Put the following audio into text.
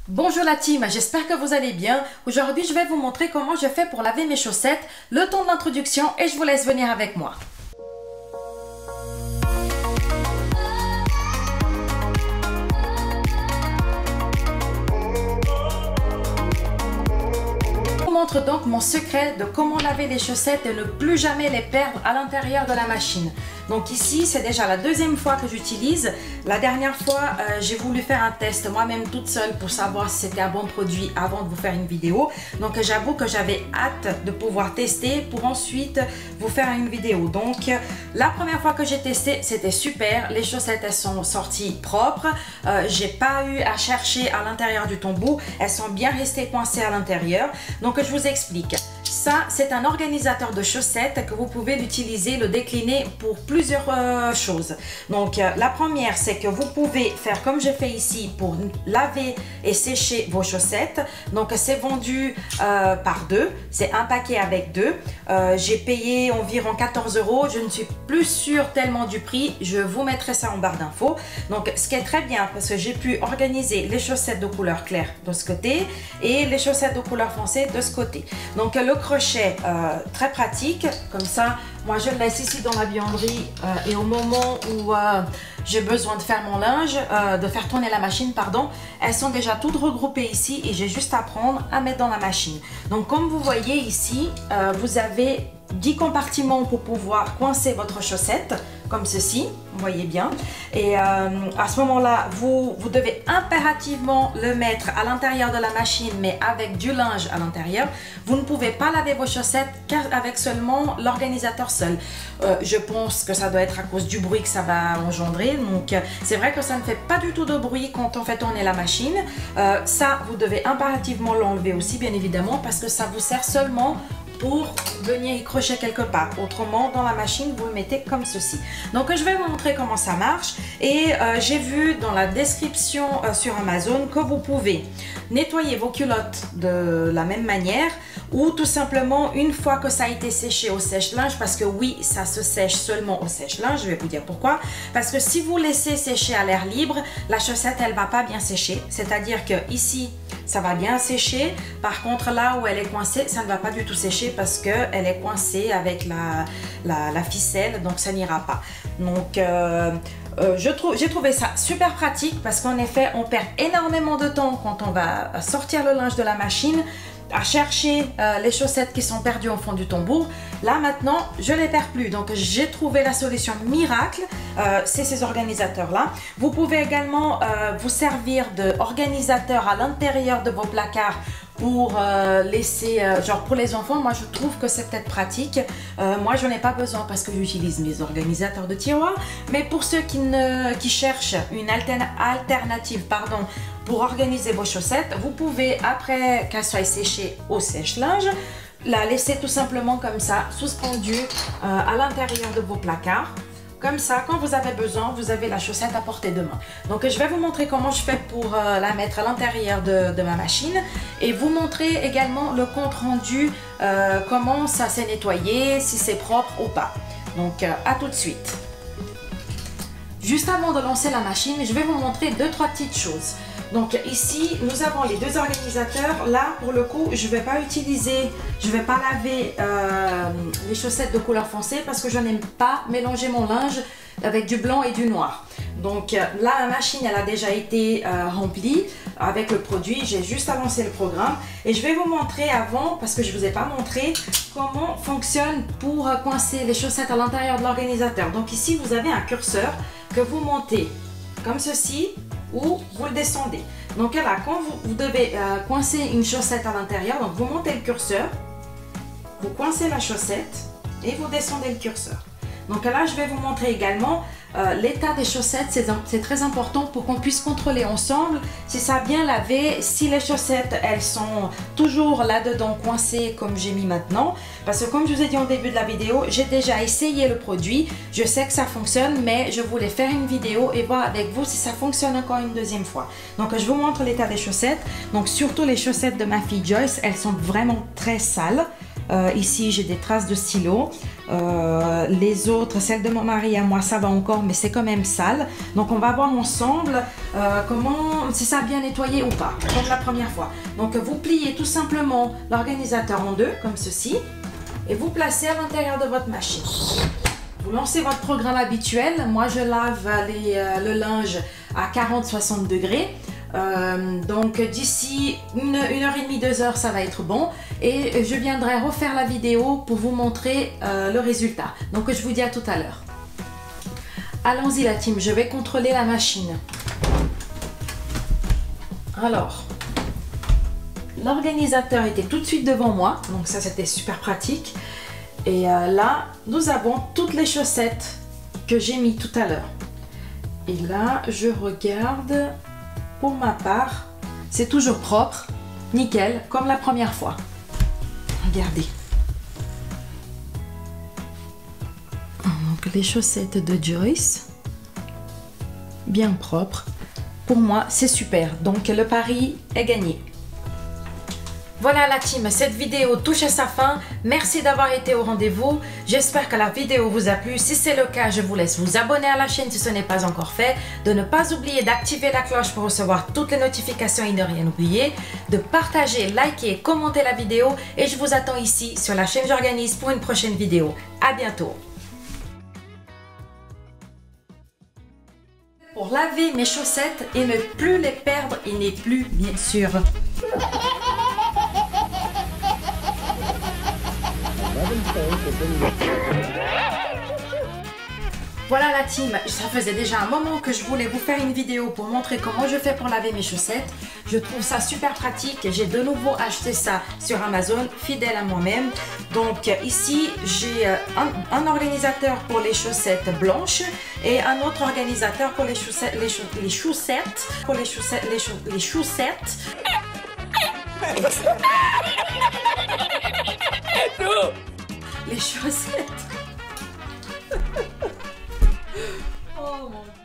Bonjour la team, j'espère que vous allez bien. Aujourd'hui, je vais vous montrer comment je fais pour laver mes chaussettes. Le temps de l'introduction et je vous laisse venir avec moi. Je vous montre donc mon secret de comment laver les chaussettes et ne plus jamais les perdre à l'intérieur de la machine. Donc ici, c'est déjà la deuxième fois que j'utilise. La dernière fois, j'ai voulu faire un test moi-même toute seule pour savoir si c'était un bon produit avant de vous faire une vidéo. Donc j'avoue que j'avais hâte de pouvoir tester pour ensuite vous faire une vidéo. Donc la première fois que j'ai testé, c'était super. Les chaussettes, elles sont sorties propres. J'ai pas eu à chercher à l'intérieur du tombeau. Elles sont bien restées coincées à l'intérieur. Donc je vous explique. Ça, c'est un organisateur de chaussettes que vous pouvez l'utiliser, le décliner pour plusieurs choses. Donc, la première, c'est que vous pouvez faire comme j'ai fait ici pour laver et sécher vos chaussettes. Donc, c'est vendu par deux. C'est un paquet avec deux. J'ai payé environ 14 €. Je ne suis plus sûre tellement du prix. Je vous mettrai ça en barre d'infos. Donc, ce qui est très bien parce que j'ai pu organiser les chaussettes de couleur claire de ce côté et les chaussettes de couleur foncée de ce côté. Donc, le crochet très pratique, comme ça moi je le laisse ici dans la buanderie et au moment où j'ai besoin de faire mon linge, de faire tourner la machine, pardon, elles sont déjà toutes regroupées ici et j'ai juste à prendre à mettre dans la machine. Donc comme vous voyez ici, vous avez 10 compartiments pour pouvoir coincer votre chaussette comme ceci, vous voyez bien, et à ce moment là vous devez impérativement le mettre à l'intérieur de la machine mais avec du linge à l'intérieur. Vous ne pouvez pas laver vos chaussettes qu'avec seulement l'organisateur seul. Je pense que ça doit être à cause du bruit que ça va engendrer, donc c'est vrai que ça ne fait pas du tout de bruit quand on fait tourner la machine. Ça vous devez impérativement l'enlever aussi bien évidemment parce que ça vous sert seulement pour venir y crocher quelque part. Autrement, dans la machine, vous le mettez comme ceci. Donc, je vais vous montrer comment ça marche. Et j'ai vu dans la description sur Amazon que vous pouvez nettoyer vos culottes de la même manière ou tout simplement une fois que ça a été séché au sèche-linge, parce que oui, ça se sèche seulement au sèche-linge. Je vais vous dire pourquoi. Parce que si vous laissez sécher à l'air libre, la chaussette, elle va pas bien sécher. C'est-à-dire que ici, ça va bien sécher. Par contre, là où elle est coincée, ça ne va pas du tout sécher parce qu'elle est coincée avec la ficelle, donc ça n'ira pas. Donc, j'ai trouvé ça super pratique parce qu'en effet, on perd énormément de temps quand on va sortir le linge de la machine à chercher les chaussettes qui sont perdues au fond du tombeau. Là maintenant je les perds plus, donc j'ai trouvé la solution miracle, c'est ces organisateurs là. Vous pouvez également vous servir d'organisateur à l'intérieur de vos placards pour laisser, genre pour les enfants. Moi je trouve que c'est peut-être pratique. Moi je n'en ai pas besoin parce que j'utilise mes organisateurs de tiroir, mais pour ceux qui cherchent une alternative pour organiser vos chaussettes, vous pouvez, après qu'elles soient séchées au sèche-linge, la laisser tout simplement comme ça, suspendue à l'intérieur de vos placards. Comme ça, quand vous avez besoin, vous avez la chaussette à portée de main. Donc, je vais vous montrer comment je fais pour la mettre à l'intérieur de ma machine et vous montrer également le compte rendu, comment ça s'est nettoyé, si c'est propre ou pas. Donc, à tout de suite. Juste avant de lancer la machine, je vais vous montrer 2-3 petites choses. Donc ici, nous avons les deux organisateurs. Là, pour le coup, je ne vais pas laver les chaussettes de couleur foncée parce que je n'aime pas mélanger mon linge avec du blanc et du noir. Donc là, la machine, elle a déjà été remplie avec le produit. J'ai juste à lancer le programme. Et je vais vous montrer avant, parce que je ne vous ai pas montré, comment fonctionne pour coincer les chaussettes à l'intérieur de l'organisateur. Donc ici, vous avez un curseur que vous montez comme ceci, ou vous le descendez. Donc là, quand vous devez coincer une chaussette à l'intérieur, donc vous montez le curseur, vous coincez la chaussette et vous descendez le curseur. Donc là, je vais vous montrer également l'état des chaussettes. C'est très important pour qu'on puisse contrôler ensemble si ça a bien lavé, si les chaussettes, elles sont toujours là-dedans coincées comme j'ai mis maintenant. Parce que comme je vous ai dit au début de la vidéo, j'ai déjà essayé le produit. Je sais que ça fonctionne, mais je voulais faire une vidéo et voir avec vous si ça fonctionne encore une deuxième fois. Donc, je vous montre l'état des chaussettes. Donc, surtout les chaussettes de ma fille Joyce, elles sont vraiment très sales. Ici, j'ai des traces de stylo. Les autres, celles de mon mari à moi, ça va encore, mais c'est quand même sale. Donc, on va voir ensemble si ça a bien nettoyé ou pas, comme la première fois. Donc, vous pliez tout simplement l'organisateur en deux, comme ceci, et vous placez à l'intérieur de votre machine. Vous lancez votre programme habituel. Moi, je lave le linge à 40-60 degrés. Donc d'ici 1h30, 2h, ça va être bon. Et je viendrai refaire la vidéo pour vous montrer le résultat. Donc je vous dis à tout à l'heure. Allons-y la team, je vais contrôler la machine. Alors, l'organisateur était tout de suite devant moi. Donc ça, c'était super pratique. Et là, nous avons toutes les chaussettes que j'ai mis tout à l'heure. Et là, je regarde, pour ma part, c'est toujours propre, nickel, comme la première fois. Regardez. Donc, les chaussettes de Joyce, bien propres. Pour moi, c'est super. Donc, le pari est gagné. Voilà la team, cette vidéo touche à sa fin. Merci d'avoir été au rendez-vous. J'espère que la vidéo vous a plu. Si c'est le cas, je vous laisse vous abonner à la chaîne si ce n'est pas encore fait. De ne pas oublier d'activer la cloche pour recevoir toutes les notifications et ne rien oublier. De partager, liker, commenter la vidéo. Et je vous attends ici sur la chaîne J'organise pour une prochaine vidéo. À bientôt. Pour laver mes chaussettes et ne plus les perdre et n'est plus bien sûr. Voilà la team, ça faisait déjà un moment que je voulais vous faire une vidéo pour montrer comment je fais pour laver mes chaussettes. Je trouve ça super pratique, j'ai de nouveau acheté ça sur Amazon, fidèle à moi-même. Donc ici j'ai un organisateur pour les chaussettes blanches et un autre organisateur pour les chaussettes, les chaussettes. Oh mon Dieu.